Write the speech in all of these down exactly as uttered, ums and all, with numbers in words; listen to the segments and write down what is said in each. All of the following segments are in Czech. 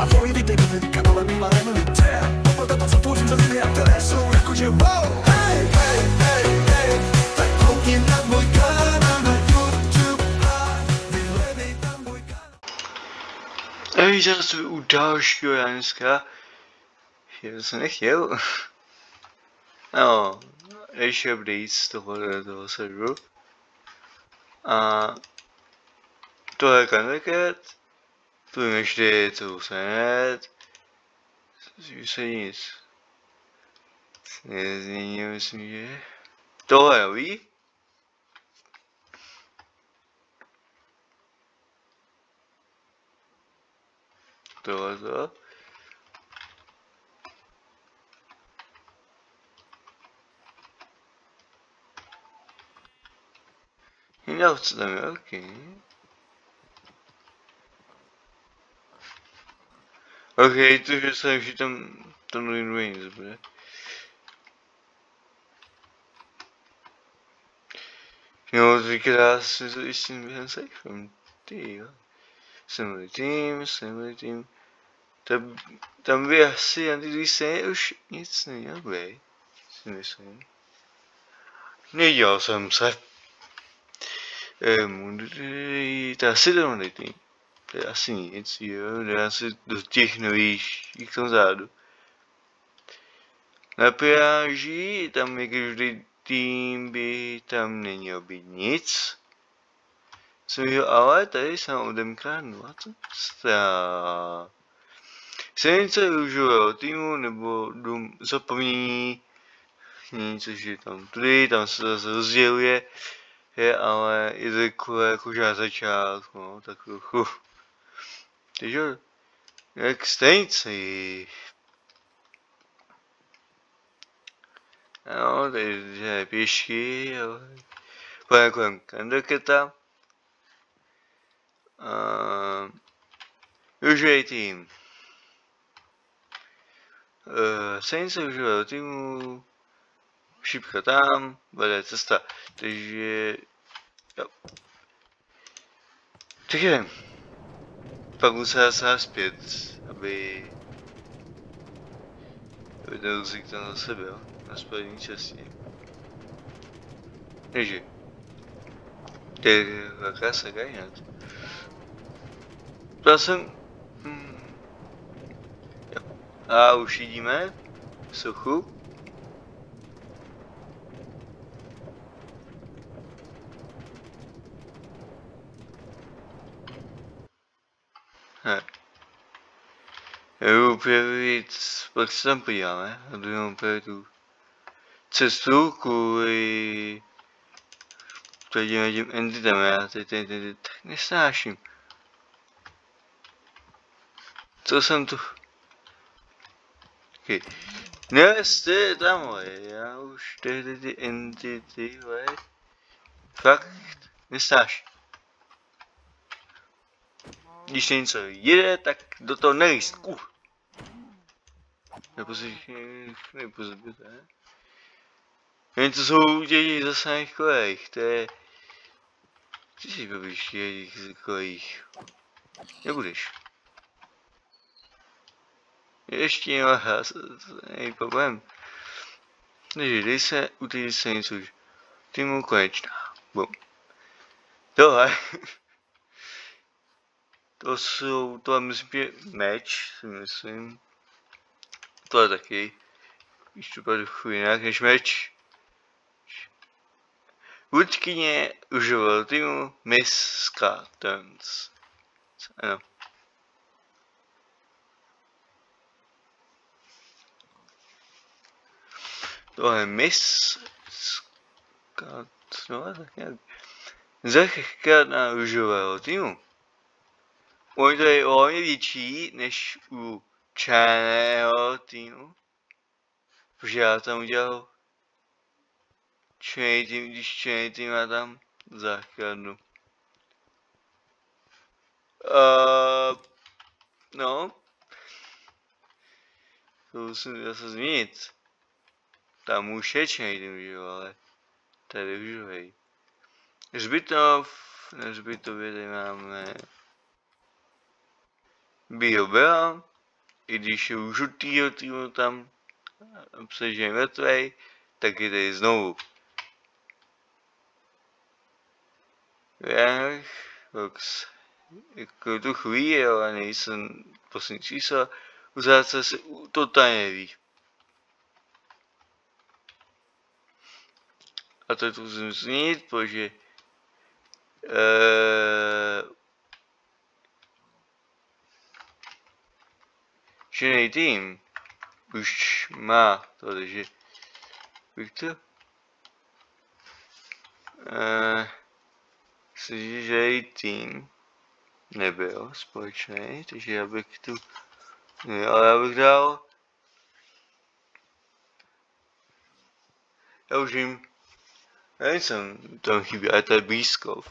voi vítejte v kanale Milarem Lidé. Poprvé to, co tvořím za lidi a které jsou jakože wow. Hej, hej, hej, hej, tak koukni na můj kanál na YouTube a vyhledej tam můj kanál. Ej, zase u dalšího Janska. Já jsem nechtěl. No, ještě update z toho, toho serveru. A tohle je Kandaket. Tu jim ještě celou senet. Už se nic nezměnil, myslím, že tohle je nový. Tohle to. Jinak co tam je, ok. Ok, to že jsem už tam to nový nic bude. Jo, třikrát jsem to i s tím během sejfem, ty jo. Assembly team, assembly team. Tam, tam by asi anti už nic neměl být, si myslím. Nedělal jsem se. Ehm, to asi to nový tým. To je asi nic, jo, dá se do těch nových, jich tam zádu. Na pláži, tam je každý tým by tam neměl být nic. Jsem jo, ale tady jsem odemkrát dvacet strán. Silnice využívá týmu nebo dům zapomnění, což je tam tudy, tam se zase rozděluje, je, ale je to takové jakože na začátku, no, tak trochu. Takže, jak stejnici. No, takže je pěšky, jo. Pojďme kolem Kandaketa. Uh, Využívej tým. Uh, Stejnice využívá týmu. Šipka tam, vede cesta. Takže, jo. Takže, pak musím se zpět, aby, aby ten růzek tam zase byl, na spodní části. Takže, to je velká saga jinak. Já jsem, hmm, jo. A už vidíme sochu. Ne. Já jdu úplně víc, pak se tam podíváme, a jdu úplně tu cestu kvůli tady tím entitem, já teď teď teď tak nesnáším. Co jsem tu? Okay. Ne, jste tam, já už tehdy ty entity, fakt nesnáším. Když něco jede, tak do toho nelíst. Uh. Nepozorujte. Jen to jsou děti zase na kolejích, to je... Ty si bavíš těch kolejích. Nebudeš. Ještě nemá, není problém. Takže dej se, utejde se něco už. Týmu konečná. Bum. Tohle. To jsou, tohle myslím, že meč, si myslím. Tohle taky. Když to bude chuj jinak než meč. Vůdkyně užival týmu Miss Scottons. Ano. Tohle je Miss Scott, no tak nějak. Zachkrát na uživého týmu. On to je hodně větší než u černého týmu. Protože já tam udělal černý tým, když černý tým má tam záchranu. Uh, no. To musím zase změnit. Tam už je černý tým, že jo, ale tady uživej. Hřbitov, na hřbitově tady máme Biobea, i když je u žlutýho týmu tam pře, že je mrtvej, tak je tady znovu. Já Fox, jako tu chvíli, ale nejsem poslední číslo, u záce se totálně neví. A to tu musím změnit, protože uh, žený tým už má to, takže bych to uh, myslím, že žený tým nebyl společný, takže já bych tu ne, ale já bych dal já už jim nejsem tam chybí, ale to je Bískov.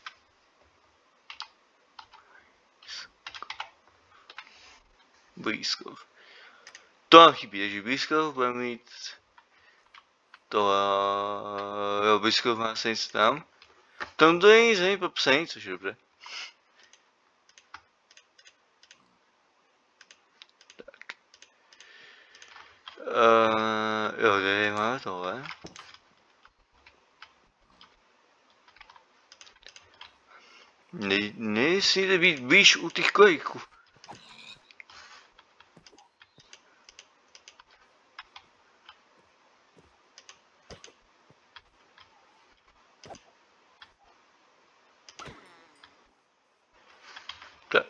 Bískov. To nám chybí, takže Bískov bude mít to jo, Bískov má se nic tam. Tam to není zemí popsaný, což je dobře. Tak. Uh, jo, tady máme tohle. Ne, nesmíte být blíž u těch kojíků. Tak.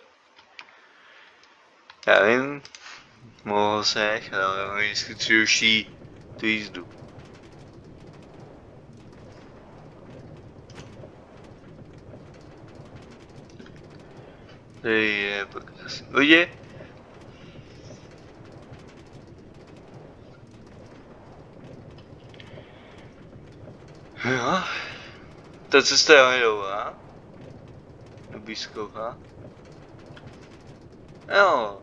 Já vím, mohl se nechat, ale oni vždycky přeruší tu jízdu. Tady je pak zase vodě. Jo. Ta cesta je hledová. Do Bískova. Jo.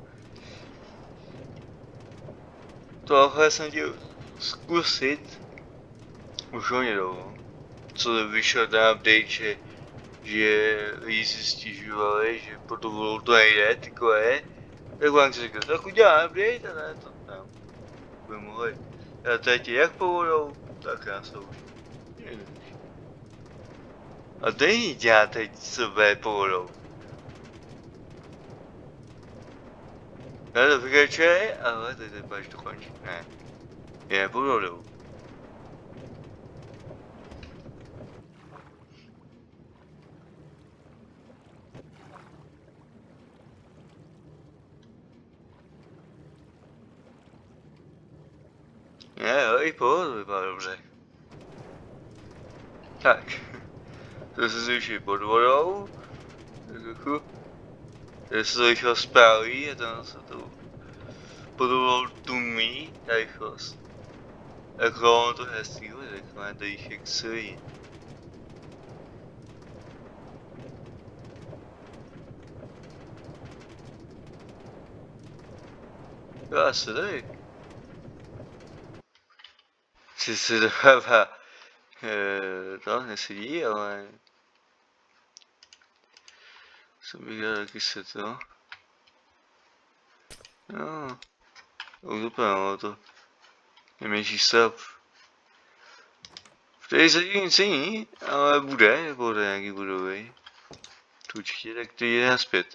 Tohle jsem chtěl zkusit už hodně dlouho. Co vyšel ten update, že, že lidi si stěžovali, že po tu volu to nejde, ty koje. Tak vám si řekl, tak udělám update a ne to tam. By mohli. Já teď jak po vodou, tak já se už. A to není dělat teď sebe po vodou. Já to vykračuje, ale teď teď až to končí. Ne. Je pod vodou. Ne, jo, i pohodu vypadá dobře. Tak. To se zvýší pod vodou. Trochu. Tady se to rychlo spálí a tam se to pod vodou tumí ta rychlost. Jako ono to hezký, tak má tady jich jak silí. Jo, asi tady. Sice to dává, to nesedí, ale co bych dal taky se to. No, už dopadlo to. Nejmenší strop. Tady zatím nic není, ale bude, bude nějaký budovy. Tu určitě, tak to jde naspět.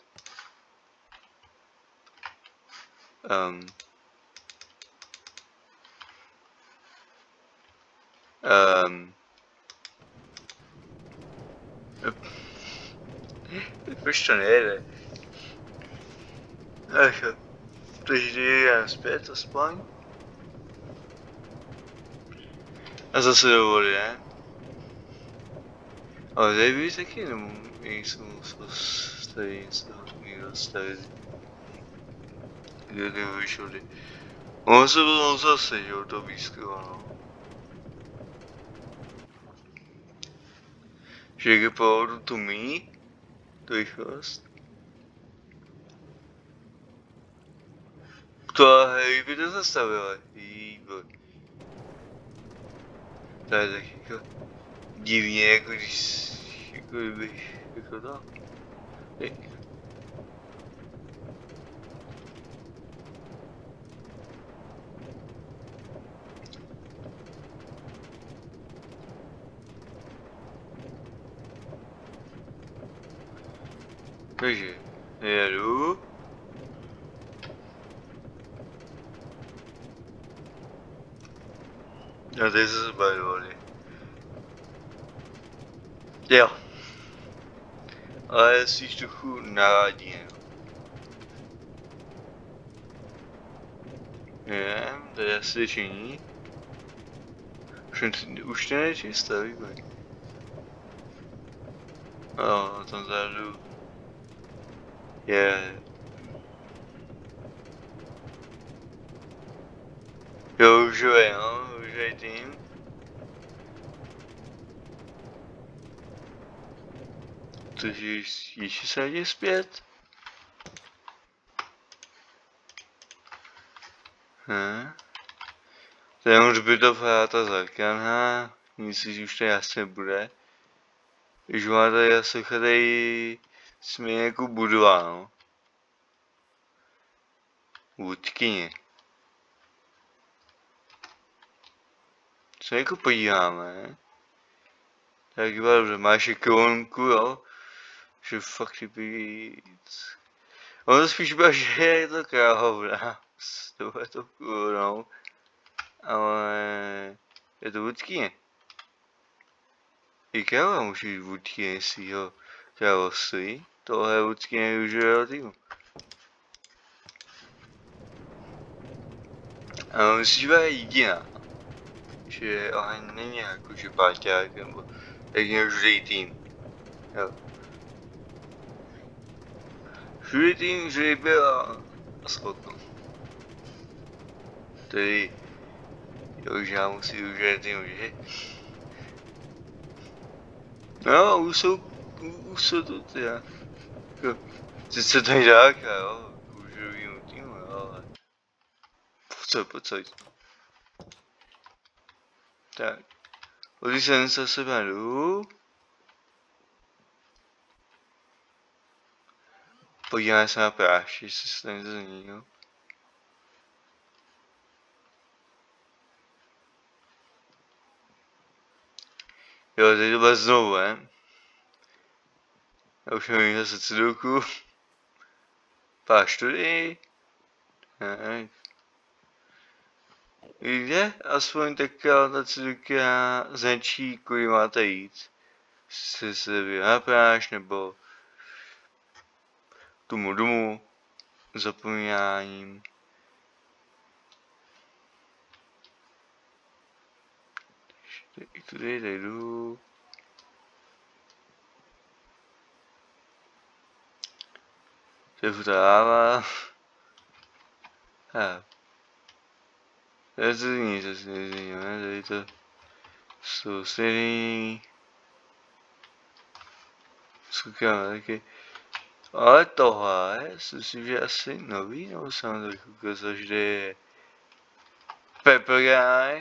Um. Um. Proč to nejde? Ach jo. Takže jde zpět aspoň. A zase do vody, ne? Ale tady by taky nejsou musel stavit něco někdo stavit. Kde nevyšel kdy. Ono se bylo zase, jo, to blízko, no. Že je pohodu tu mí, tu rychlost. To hej, by to zastavilo, výbor. To je tak jako divně, jako když, jako bych, jako to. Hej. Takže, jedu. A teď se zbavili. Jo. Ale jsi trochu nárádí, no. Je, to je asi činí. Už, už to je čisté, výborně. No, tam vzadu. Je. Jo, už je, no, už je tím. Takže ještě se jde zpět. Hm. To je už by to ta základna, nic už to jasně bude. Když má tady asi tady jsme jako budova, no. Vůdkyně. Co jako podíváme? Tak dobře, máš ikonku, jo? Že fakt víc. Ono spíš bylo, že je to královna. S touhletou kůrou. Ale je to vůdkyně. I kráva může být vůdkyně svýho království. Tohle je vůdkyně už relativně. Ale myslíš, že je jediná. Že ale není jako, že páťák nebo jak měl žudej tým. Jo. Žudej tým, že byla a schopno. Tedy, jo, že já musím užít tým, že? No, už jsou, už jsou to ty, já. Sice to je dáka, jo, už žudovýmu týmu, jo, ale. Pocoj, pocoj. Tak. Když jsem se sebe jdu. Podíváme se na práši, jestli se tam něco změnilo. Jo, teď to bude znovu, ne? Já už nevím zase Sudoku. Páš tudy. Tak. Jde aspoň taká ta Sudoka značí, kudy máte jít. Jestli se na práš nebo tomu domu zapomínáním. I tudy jdu. To je vdáva. Ha. To je to nic, to si nezměníme, tady to jsou stejný. Zkoukáme taky. Ale tohle, si myslím, že je asi nový, nebo jsem to ukázal, že je Pepper Guy.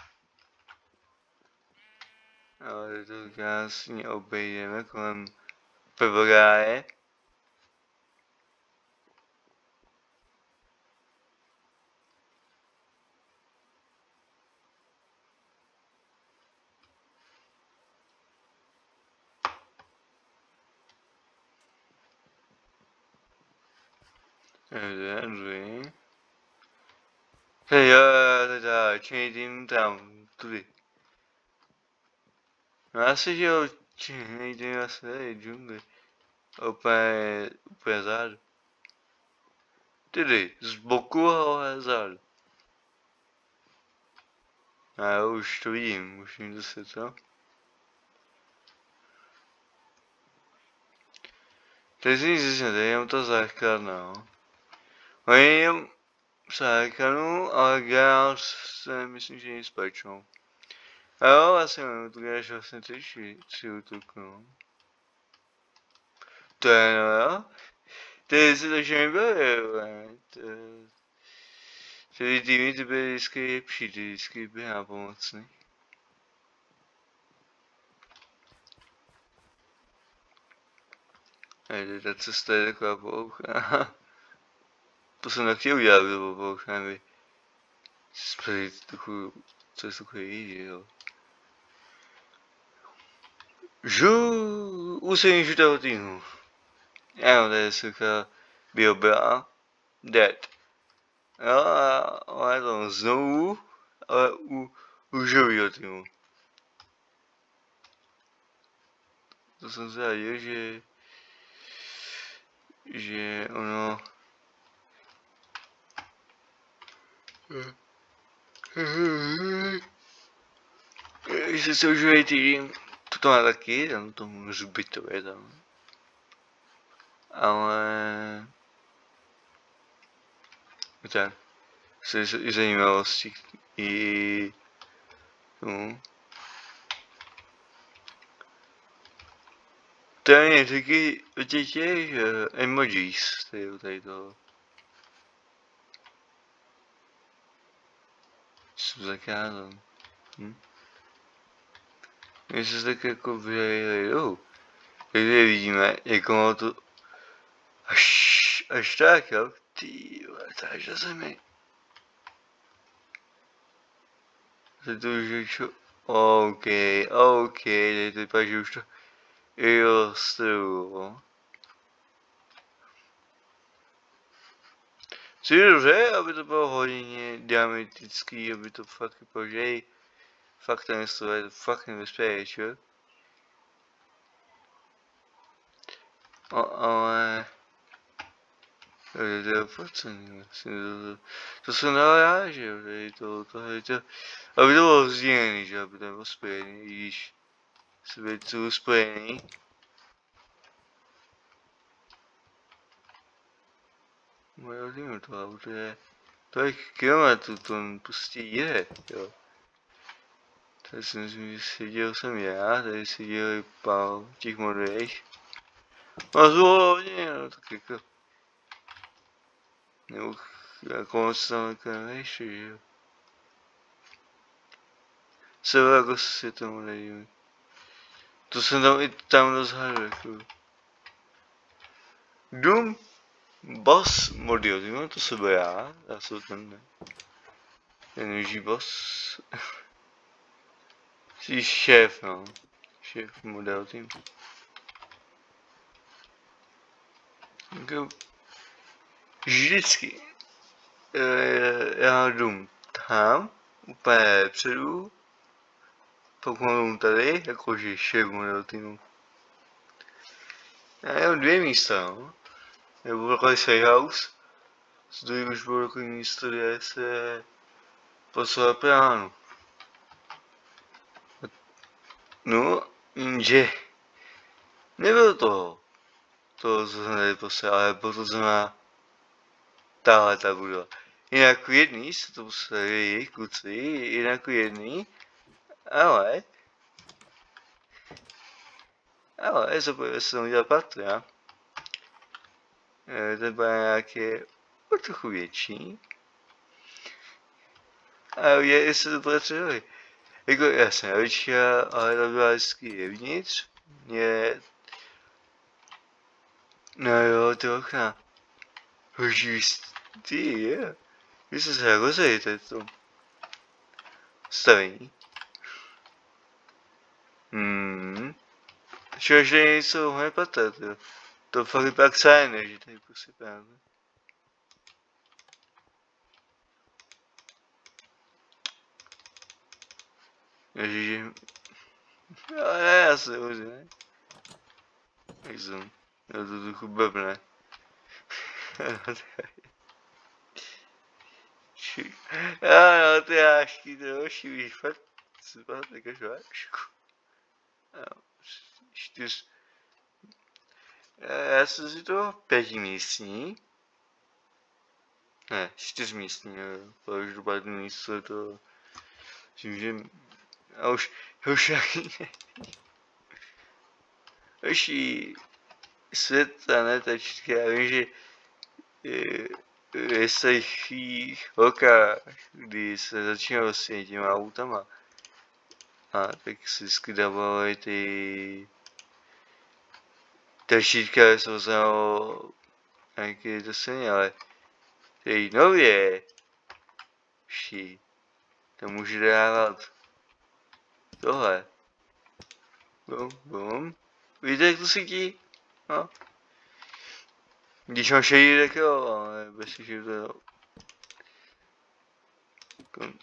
Ale to krásně obejdeme kolem Pepper Guy. Dobrý. Hej, jo, teda, čejdím tam, tudy. No asi, že jo, čejdím asi tady, džungli. Úplně, úplně zádu. Tedy, z boku, ale zádu. A jo, už to vidím, už jim to světlo. Teď si nic zjistím, tady jenom ta základna, no. No jenom základnu, ale gál se myslím, že nic pečnou. A jo, vlastně mám tu gráš vlastně tři, tři útoky, no. To je no jo. Ty si to že mi bylo, ty týmy ty byly vždycky lepší, ty vždycky byly nápomocný. Hej, ta cesta je taková polouchá. To jsem taky udělal, by to bylo polouchá, aby jsme trochu cestu chvíli, jo. Žu, úsilní žutého týmu. Ano, tady sucha Biobra, Dead. Jo, a ona je to znovu, ale u, u živýho týmu. To jsem se radil, že, že ono... Že se uživý tým, to má taky, tam to můžu bytově tam. Ale... Tak, se i zajímavosti i... No. To je taky o těch těch uh, emojis, tady, tady toho. Jsem zakázal. Hm? My se tak jako vyjedou. Takže vidíme, jak ono to... Až, až tak, jo? Ty vole, to až na zemi. Teď to už je čo... OK, OK, teď to vypadá, že už to ilustruju. Což je dobře, aby to bylo hodně dramatický, aby to fakt vypadalo, že fakt ten stroj je to fakt nebezpečí, jo? O, ale... To je opatření, vlastně to, to, to jsem dal já, že jo, tady to, to, tady to, aby to bylo sdílený, že aby to bylo spojený, i když se být spojený. Moje odjímu to auto je, tolik kilometrů to prostě je, jo. Tady si myslím, že seděl jsem já, tady seděli pár těch modrých. A zvolil hodně, no tak jako... Nebo jako moc tam jako nejší, že jo. Sebe jako si tomu nedívím. To jsem tam i tam rozhádl, jako. Doom Boss model, tím to sebe já, já jsem ten ne. Ten uží boss. Jsi šéf, no. Šéf model tým. Jako vždycky. E, já jdu tam, úplně předu. Pak mám tady, jakože šéf model týmu. Já mám dvě místa, no. Nebo takový sejhouse. Z druhý už bylo takový místo, kde se poslala pránu. No, že nebylo toho, to, co jsem tady poslal, ale bylo to znamená tahle ta budova. Jinak jedný se to poslali jejich kluci, jinak jedný, ale ale zapojili se tam udělat patra. Ten byl nějaký o trochu větší. A udělali se to potřebovali. Jako jasně, většina, ale to byla vždycky jevnitř. Mě... No jo, trocha. Ty, je. Vy jste se rozejte to. Stavení. Hmm. Ještě že nejsou moje patat, jo. To fakt vypadá ksajné, že tady posypáme. Ježiši. Ale ne, já se už ne. Jak jsem. Já to trochu blbne. Ano, ty hášky, to je oši, víš, fakt. Se pát takovou hášku. Čtyř. Já jsem si to pětimístní. Ne, čtyřmístní, jo. Protože to bylo místo, to... Myslím, že... A už, už jaký ne. Už jí světa netačky, já vím, že je, je starší holka, kdy se začínalo s těma autama. A tak si vždycky dávali ty... Tašítka jsou znalo nějaký to stejně, ale ty nově vší, to může dávat tohle. Bum, bum. Víte, jak to svítí? No. Když mám šedý, tak jo, ale bez šedý to... Kon...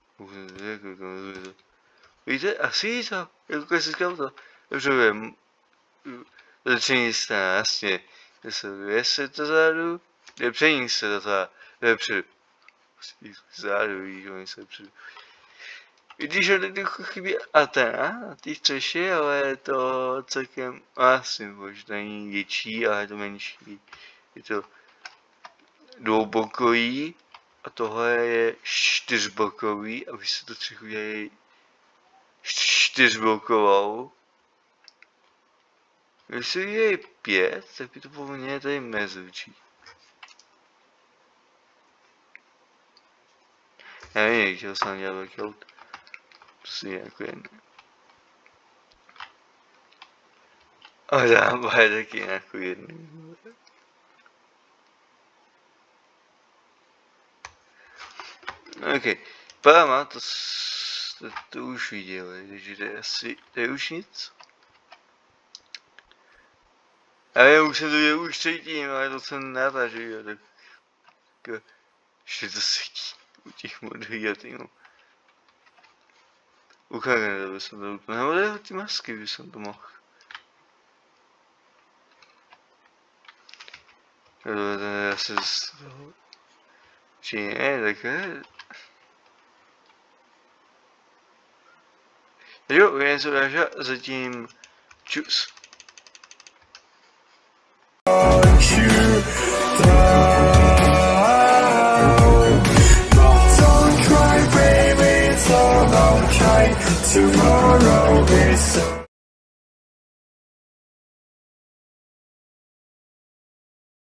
Víte, asi to, jako si říkám to, dobře vím, lepšení strana, jasně, jestli to zádu, lepšení se to zádu, lepší, zádu, víš, oni se lepší. Vidíš, že tady chybí Athena na té střeše, ale je to celkem, asi možná není větší, ale je to menší. Je to dvoubokový a tohle je čtyřbokový a vy se to třech udělají čtyřbokovou. Když se udělají pět, tak by to povinně tady mezoučí. Já nevím, chtěl jsem dělat velký aut. Prostě jako jen. A dám bude taky jako jedný. Ok, Páma, to, to, to už viděli, takže to je asi, to je už nic. A já už jsem to dělal už třetím, ale to jsem natažil, tak jako, ještě to sedí u těch modrých a týmu. U Kagena by jsem to úplně, nebo jde ty masky by jsem to mohl. Tohle ten je asi z toho, či ne, tak je. Jo, jen se uráža, zatím čus. Tomorrow is so